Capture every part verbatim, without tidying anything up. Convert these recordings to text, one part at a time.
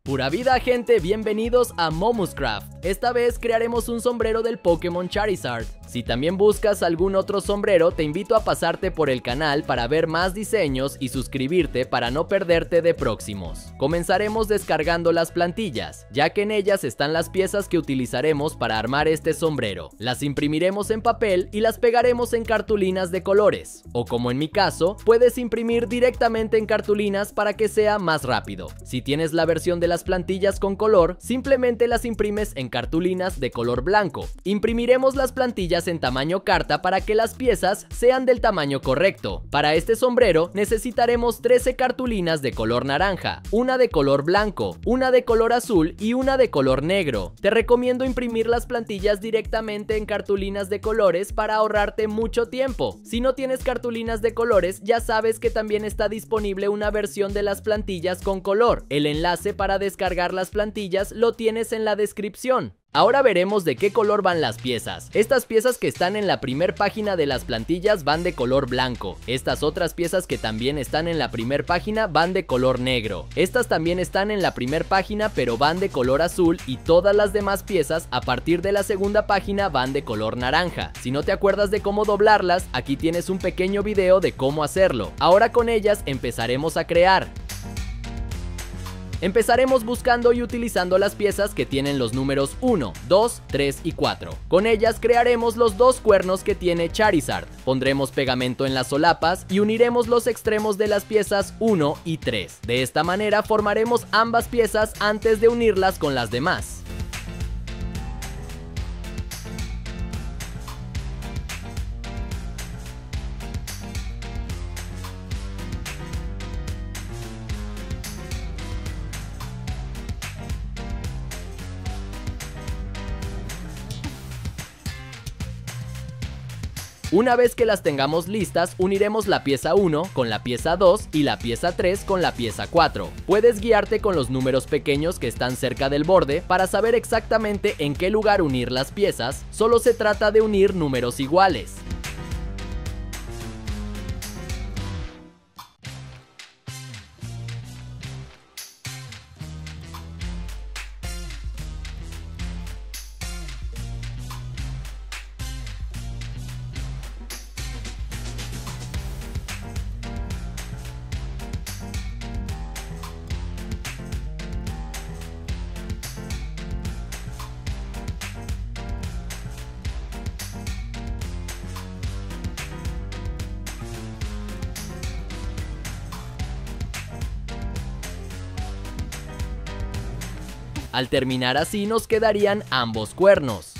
Pura vida, gente, bienvenidos a Momuscraft. Esta vez crearemos un sombrero del Pokémon Charizard. Si también buscas algún otro sombrero, te invito a pasarte por el canal para ver más diseños y suscribirte para no perderte de próximos. Comenzaremos descargando las plantillas, ya que en ellas están las piezas que utilizaremos para armar este sombrero. Las imprimiremos en papel y las pegaremos en cartulinas de colores, o como en mi caso, puedes imprimir directamente en cartulinas para que sea más rápido. Si tienes la versión de las plantillas con color, simplemente las imprimes en cartulinas de color blanco. Imprimiremos las plantillas en tamaño carta para que las piezas sean del tamaño correcto. Para este sombrero necesitaremos trece cartulinas de color naranja, una de color blanco, una de color azul y una de color negro. Te recomiendo imprimir las plantillas directamente en cartulinas de colores para ahorrarte mucho tiempo. Si no tienes cartulinas de colores, ya sabes que también está disponible una versión de las plantillas con color. El enlace para descargar las plantillas lo tienes en la descripción. Ahora veremos de qué color van las piezas. Estas piezas que están en la primer página de las plantillas van de color blanco. Estas otras piezas que también están en la primer página van de color negro. Estas también están en la primer página pero van de color azul, y todas las demás piezas a partir de la segunda página van de color naranja. Si no te acuerdas de cómo doblarlas, aquí tienes un pequeño video de cómo hacerlo. Ahora con ellas empezaremos a crear. Empezaremos buscando y utilizando las piezas que tienen los números uno, dos, tres y cuatro. Con ellas crearemos los dos cuernos que tiene Charizard. Pondremos pegamento en las solapas y uniremos los extremos de las piezas uno y tres. De esta manera formaremos ambas piezas antes de unirlas con las demás. Una vez que las tengamos listas, uniremos la pieza uno con la pieza dos y la pieza tres con la pieza cuatro. Puedes guiarte con los números pequeños que están cerca del borde para saber exactamente en qué lugar unir las piezas. Solo se trata de unir números iguales. Al terminar así nos quedarían ambos cuernos.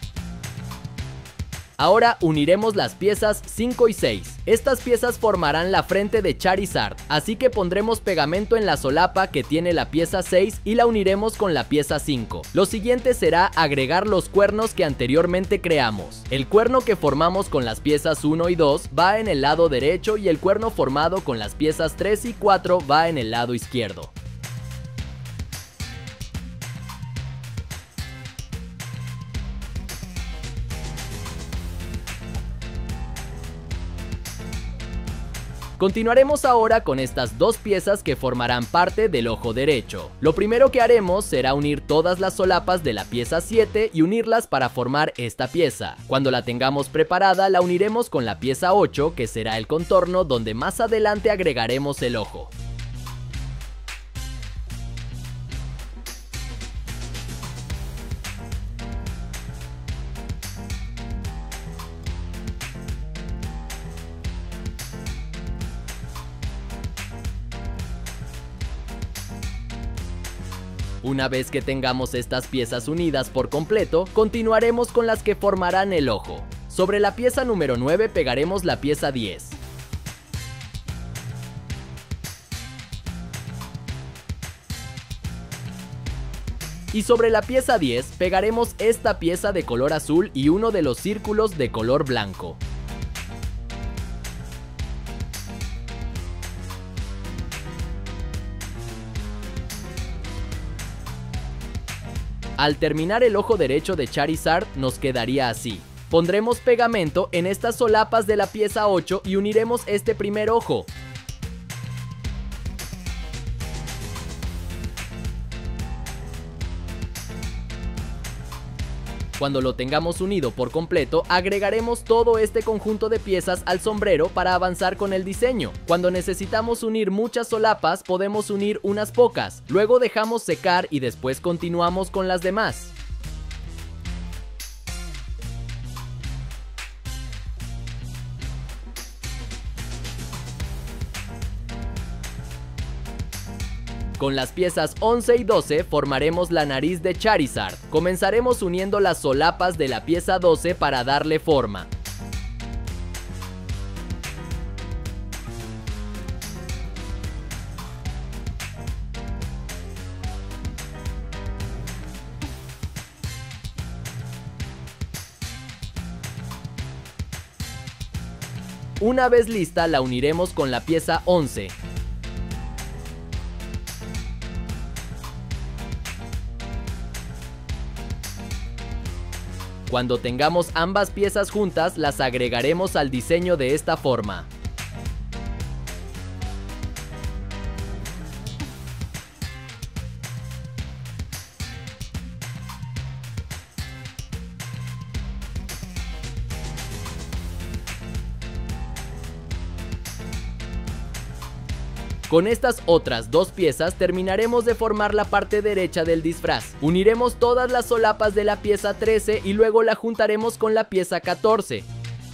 Ahora uniremos las piezas cinco y seis. Estas piezas formarán la frente de Charizard, así que pondremos pegamento en la solapa que tiene la pieza seis y la uniremos con la pieza cinco. Lo siguiente será agregar los cuernos que anteriormente creamos. El cuerno que formamos con las piezas uno y dos va en el lado derecho y el cuerno formado con las piezas tres y cuatro va en el lado izquierdo. Continuaremos ahora con estas dos piezas que formarán parte del ojo derecho. Lo primero que haremos será unir todas las solapas de la pieza siete y unirlas para formar esta pieza. Cuando la tengamos preparada, la uniremos con la pieza ocho, que será el contorno donde más adelante agregaremos el ojo. Una vez que tengamos estas piezas unidas por completo, continuaremos con las que formarán el ojo. Sobre la pieza número nueve pegaremos la pieza diez. Y sobre la pieza diez pegaremos esta pieza de color azul y uno de los círculos de color blanco. Al terminar el ojo derecho de Charizard nos quedaría así. Pondremos pegamento en estas solapas de la pieza ocho y uniremos este primer ojo. Cuando lo tengamos unido por completo, agregaremos todo este conjunto de piezas al sombrero para avanzar con el diseño. Cuando necesitamos unir muchas solapas, podemos unir unas pocas, luego dejamos secar y después continuamos con las demás. Con las piezas once y doce formaremos la nariz de Charizard. Comenzaremos uniendo las solapas de la pieza doce para darle forma. Una vez lista, la uniremos con la pieza once. Cuando tengamos ambas piezas juntas, las agregaremos al diseño de esta forma. Con estas otras dos piezas terminaremos de formar la parte derecha del disfraz. Uniremos todas las solapas de la pieza trece y luego la juntaremos con la pieza catorce.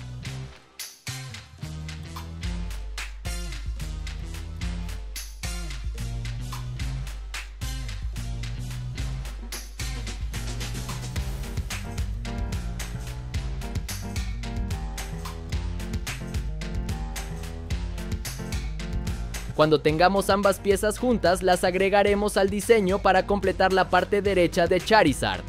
Cuando tengamos ambas piezas juntas, las agregaremos al diseño para completar la parte derecha de Charizard.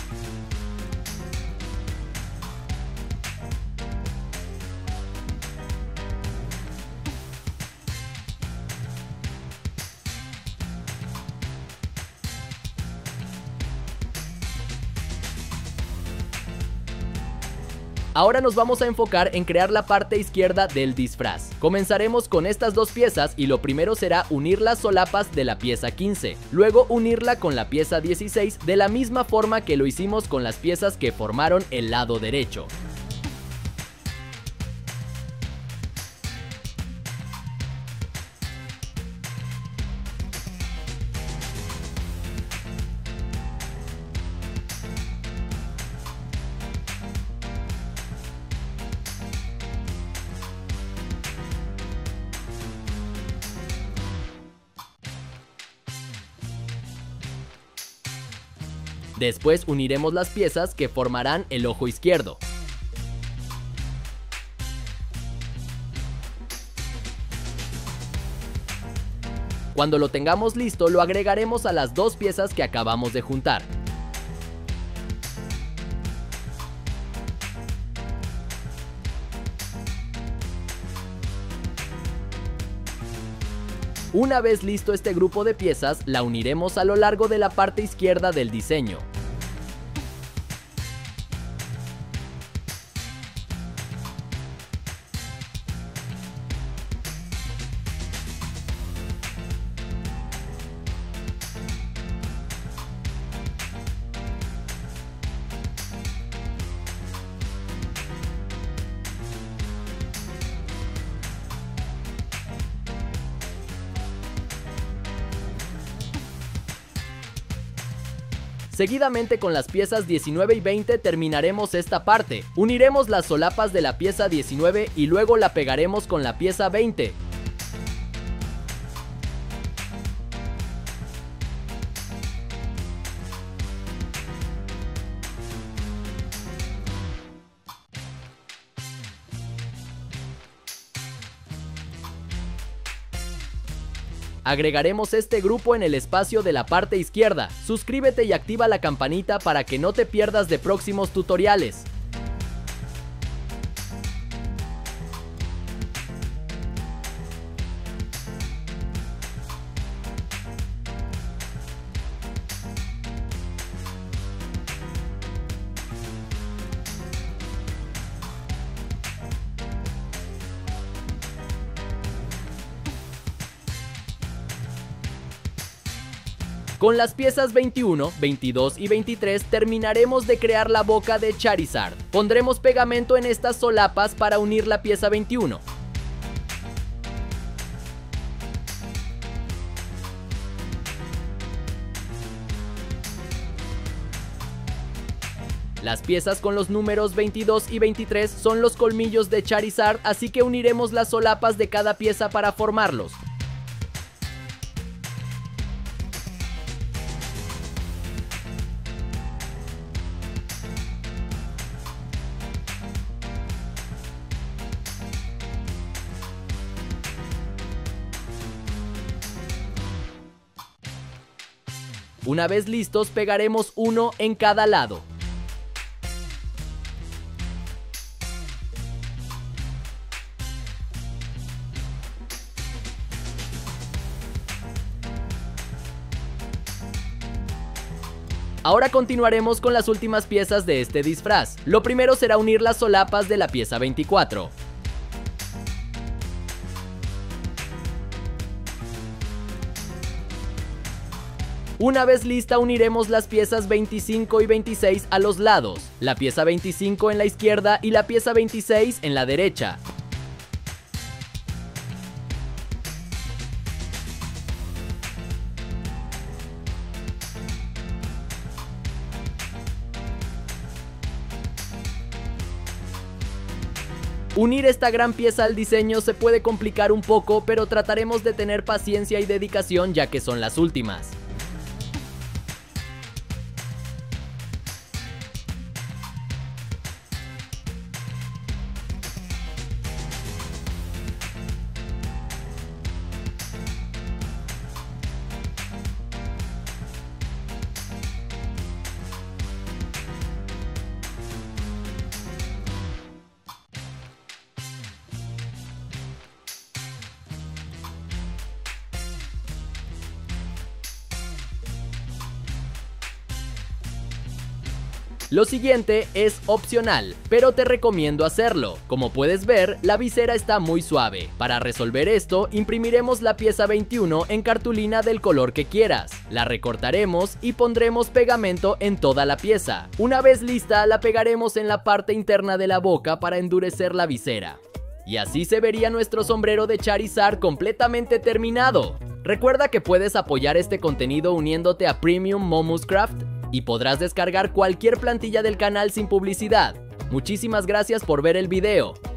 Ahora nos vamos a enfocar en crear la parte izquierda del disfraz. Comenzaremos con estas dos piezas y lo primero será unir las solapas de la pieza quince, luego unirla con la pieza dieciséis de la misma forma que lo hicimos con las piezas que formaron el lado derecho. Después uniremos las piezas que formarán el ojo izquierdo. Cuando lo tengamos listo, lo agregaremos a las dos piezas que acabamos de juntar. Una vez listo este grupo de piezas, la uniremos a lo largo de la parte izquierda del diseño. Seguidamente con las piezas diecinueve y veinte terminaremos esta parte. Uniremos las solapas de la pieza diecinueve y luego la pegaremos con la pieza veinte. Agregaremos este grupo en el espacio de la parte izquierda. Suscríbete y activa la campanita para que no te pierdas de próximos tutoriales. Con las piezas veintiuno, veintidós y veintitrés terminaremos de crear la boca de Charizard. Pondremos pegamento en estas solapas para unir la pieza veintiuno. Las piezas con los números veintidós y veintitrés son los colmillos de Charizard, así que uniremos las solapas de cada pieza para formarlos. Una vez listos, pegaremos uno en cada lado. Ahora continuaremos con las últimas piezas de este disfraz. Lo primero será unir las solapas de la pieza veinticuatro. Una vez lista, uniremos las piezas veinticinco y veintiséis a los lados, la pieza veinticinco en la izquierda y la pieza veintiséis en la derecha. Unir esta gran pieza al diseño se puede complicar un poco, pero trataremos de tener paciencia y dedicación ya que son las últimas. Lo siguiente es opcional, pero te recomiendo hacerlo. Como puedes ver, la visera está muy suave. Para resolver esto, imprimiremos la pieza veintiuno en cartulina del color que quieras. La recortaremos y pondremos pegamento en toda la pieza. Una vez lista, la pegaremos en la parte interna de la boca para endurecer la visera. Y así se vería nuestro sombrero de Charizard completamente terminado. Recuerda que puedes apoyar este contenido uniéndote a Premium Momuscraft y podrás descargar cualquier plantilla del canal sin publicidad. Muchísimas gracias por ver el video.